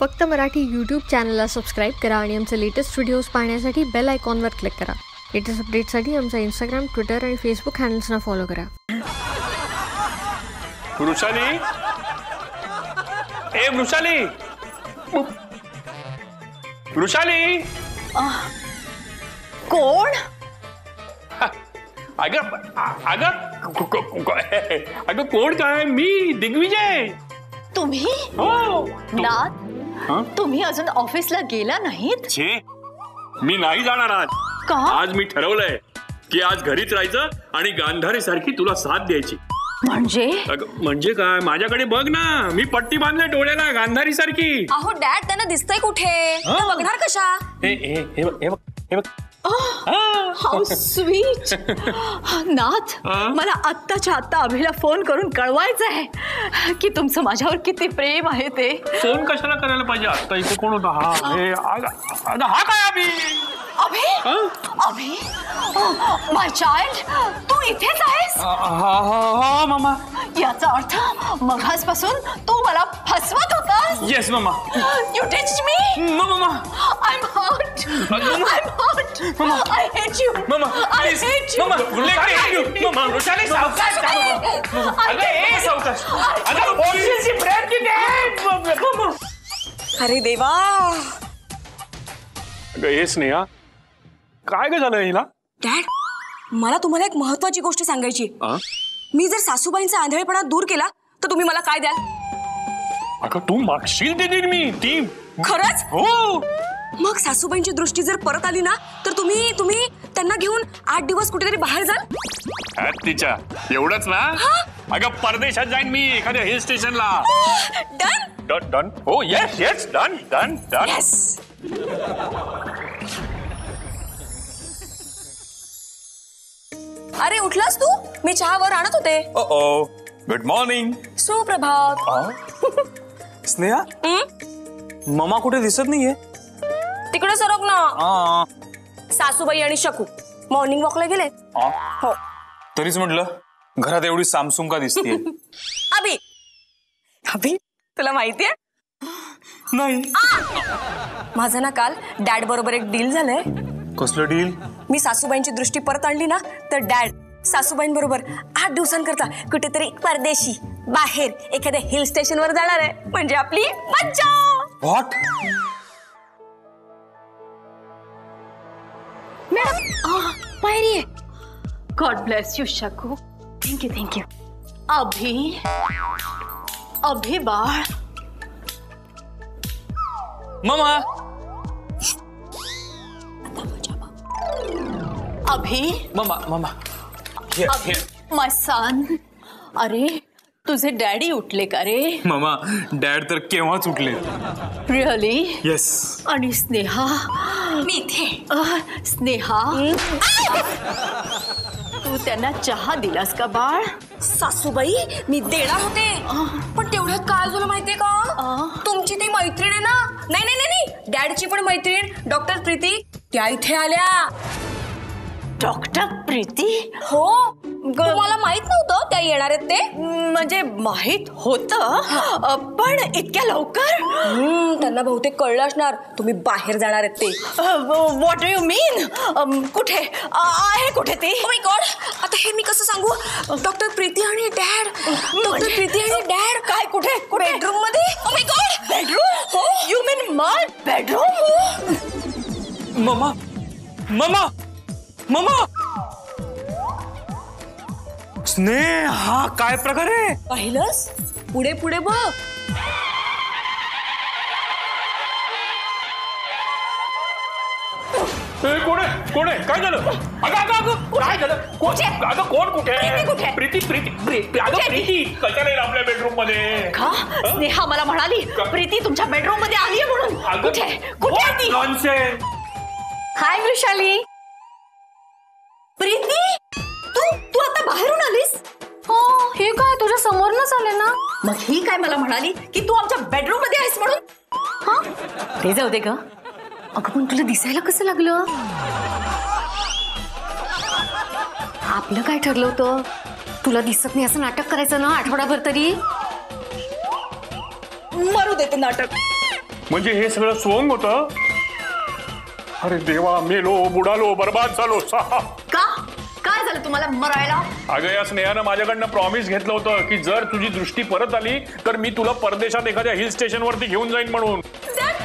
फक्त मराठी यूट्यूब चॅनलला सबस्क्राईब करा आणि आमचे लेटेस्ट व्हिडिओज पाहण्यासाठी बेल आयकॉनवर क्लिक करा. लेटेस्ट अपडेट्ससाठी आमचा इंस्टाग्राम, ट्विटर आणि फेसबुक हँडल्सना फॉलो करा. वृषाली, ए वृषाली, वृषाली. कोण? अगं अगं कोण काय? मी दिग्विजय. तुम्ही? हो. नाथ, तुम्ही अजून ऑफिसला गेला नाहीत? छे, मी नाही जाणार आज. का? आज मी ठरवलंय की आज घरीच राहायचं आणि गांधारी सारखी तुला साथ द्यायची. म्हणजे? म्हणजे काय? माझ्याकडे बघ ना, मी पट्टी बांधले डोळ्याला गांधारी सारखी. अहो डॅड, त्यांना दिसतंय कुठे? बघणार कशा? हे बघ. How sweet. नाथ, मला आत्ताच्या आत्ता अभिला फोन करून कळवायचं आहे की तुमचं माझ्यावर किती प्रेम आहे ते. फोन कशाला करायला पाहिजे? आता इथे कोण होता? हा काय अभि? अभि, माय चाइल्ड, तू इथेच आहेस? हा मामा. याचा अर्थ मघासपासून तू मला फसवत होतास? येस मामा. You ditched me? No मामा. I'm hurt. I'm hurt. Mama. I hate you. Mama, I please. hate you. Mama, let me. Mama, Vrushali सावकाश. अगं ए सावकाश. अगं पोलिसची ब्रेक किती? मम्मा. अरे देवा. अगं हे स्नेहा, काय ग झालं हिला? डॅड, मला तुम्हाला एक महत्वाची गोष्ट सांगायची. मी जर सासूबाईंचा आंधळेपणा दूर केला तर तुम्ही मला काय द्याल? अगं तू मागशील ते दिन मी ती. खरंच? हो. मग सासूबाईंची दृष्टी जर परत आली ना तर तुम्ही त्यांना घेऊन 8 दिवस कुठेतरी बाहेर जाल? तिच्या एवढंच ना? अगं परदेशात जाईन मी, एखाद्या हिल स्टेशनला. Done done done. हो yes yes, done done done. Yes. अरे उठलास तू? मी चहावर आणत होते. Oh good morning. सुप्रभात. स्नेहा, ममा कुठे दिसत नाहीये? तिकडे सरक ना. सासूबाई आणि शकू मॉर्निंग वॉकला गेले. हो. तरीच म्हटलं घरात एवढी सामसूम का दिसतीये? अभि, तुला माहितीये? नाही. माझं ना काल डॅड बरोबर एक डील झालंय. कसलं डील? मी सासूबाईंची दृष्टी परत आणली ना तर डॅड सासूबाईंबरोबर 8 दिवसांकरता कुठेतरी परदेशी बाहेर एखाद्या हिल स्टेशनवर जाणार आहे. म्हणजे आपली मज्जा. व्हॉट? मॅडम, पायरी आहे. गॉड ब्लेस यू शकू. Thank you thank you. अभि बाळ. Mama. Abhi. Mama. My son. अरे तुझे डॅडी उठले का रे? ममा, डॅड तर केव्हाच उठले. रिअली? येस. आणि स्नेहा? मी इथे. स्नेहा, तू त्यांना चहा दिलास का बाळ? सासूबाई, मी देणार होते पण तेवढ्यात काय झालं माहितीये का? तुमची ती मैत्रीण आहे ना, नाही डॅडची पण मैत्रीण डॉक्टर प्रीती, त्या इथे आल्या. डॉक्टर प्रीती? हो. तुम्हाला माहित नव्हतं त्या येणार आहेत ते? म्हणजे माहित होतं, पण इतक्या लवकर? त्यांना बहुतेक कळलं असणार तुम्ही बाहेर जाणार आहेत ते. What do you mean? कुठे आहे? कुठे ते? ओ माय गॉड, आता हे मी कसं सांगू? डॉक्टर प्रीती आणि डॅड. डॉक्टर प्रीती आणि डॅड. काय? कुठे? बेडरूम मध्ये. Oh my God. बेडरूम? हो. You mean my bedroom? Mama. Sneha, काय प्रकार आहे? पाहिलंस? पुढे पुढे बघ. कोण आहे? काय झालं? अगं काय झालं? कोण कुठे? प्रीती. कशाला येईल आपल्या बेडरूम मध्ये? का? स्नेहा मला म्हणाली प्रीती तुमच्या बेडरूम मध्ये आली आहे म्हणून. कुठे ती? नॉनसेन्स. हाय वृषाली. प्रीती, तू आता बाहेरून आलीस? हो. हे काय तुझ्या समोरनच आले ना? मग ही काय मला म्हणाली की तू आमच्या बेडरूम मध्ये आहेस म्हणून? हा, ते जाऊ दे ग. अगं पण तुला दिसायला कसं लागलं? आपलं काय ठरलं होतं? तुला दिसत नाही असं नाटक करायचं ना आठवडाभर तरी. मरू दे ते नाटक. म्हणजे हे सगळं सोंग होतं? अरे देवा, मेलो, बुडालो, बर्बाद झालो. का काय झालं तुम्हाला मरायला? अगं या स्नेहानं माझ्याकडनं प्रॉमिस घेतलं होतं की जर तुझी दृष्टी परत आली तर मी तुला परदेशात एखाद्या हिल स्टेशनवरती घेऊन जाईन म्हणून. That